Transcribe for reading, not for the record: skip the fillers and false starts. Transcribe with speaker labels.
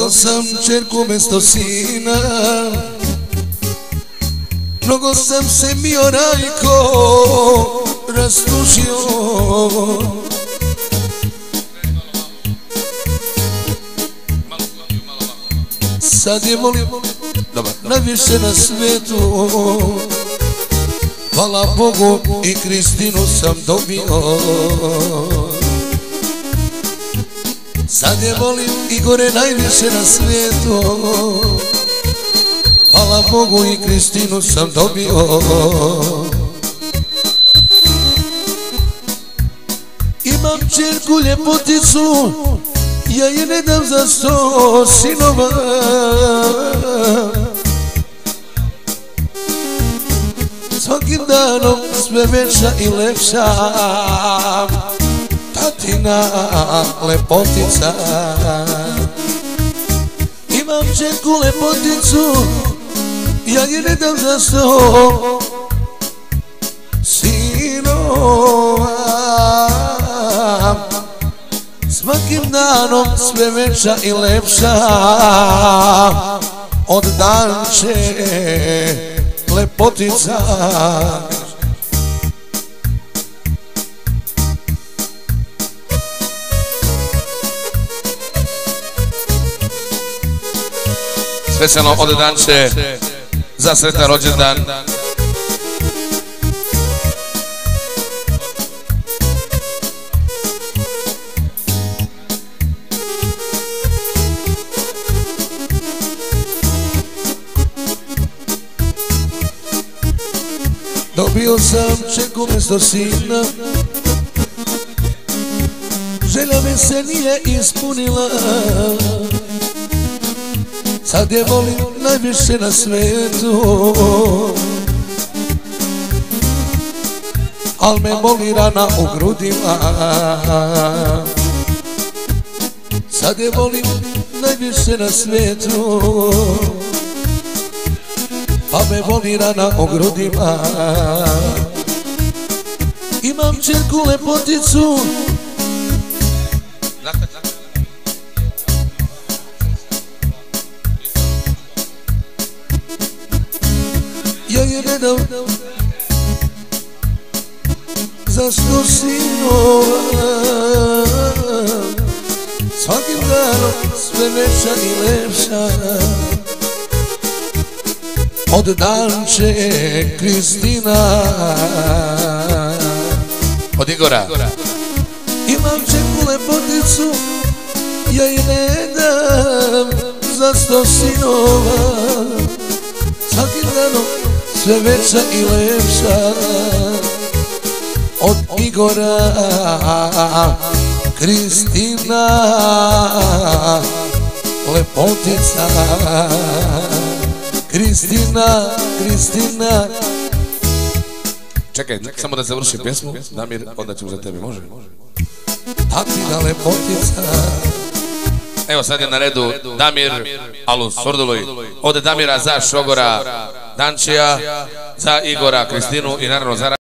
Speaker 1: Dobio sam čerku mesto sina, mnogo sam se bio Rajko rastužio. Sad je volim najviše na svetu, hvala Bogu i Kristinu sam dobio. Sad je volim Igore najviše na svijetu, hvala Bogu i Kristinu sam dobio. Imam čerku ljepoticu, ja je ne dam za 100 sinova. Svakim danom sve veća i lepša, tatina lepotica. Imam čerku lepoticu, ja je ne dam za 100 sinova. Svakim danom sve veća i lepša, od danče lepotica.
Speaker 2: Specijalno od danče za sretan rođendan.
Speaker 1: Dobio sam čerku mesto sina, želja me se nije ispunila. Sad je volim najviše na svetu, al me boli rana u grudima. Sad je volim najviše na svetu, pa me boli rana u grudima. Imam čerku lepoticu, ja je ne dam za 100 sinova. Svakim danom sve veća i lepša, od danče Kristina.
Speaker 2: Od Igora.
Speaker 1: Imam čerku lepoticu, ja je ne dam za 100 sinova. Svakim danom sve veća i lepša, od Igora Kristina lepotica. Kristina, Kristina.
Speaker 2: Čekaj, samo da završi pjesmu. Damir, onda ćemo za tebe, može?
Speaker 1: Tatina lepotica.
Speaker 2: Evo sad je na redu Damir Alus Sorduloy. Od Damira za šogora Dančija, za Igora Kristinu i naravno za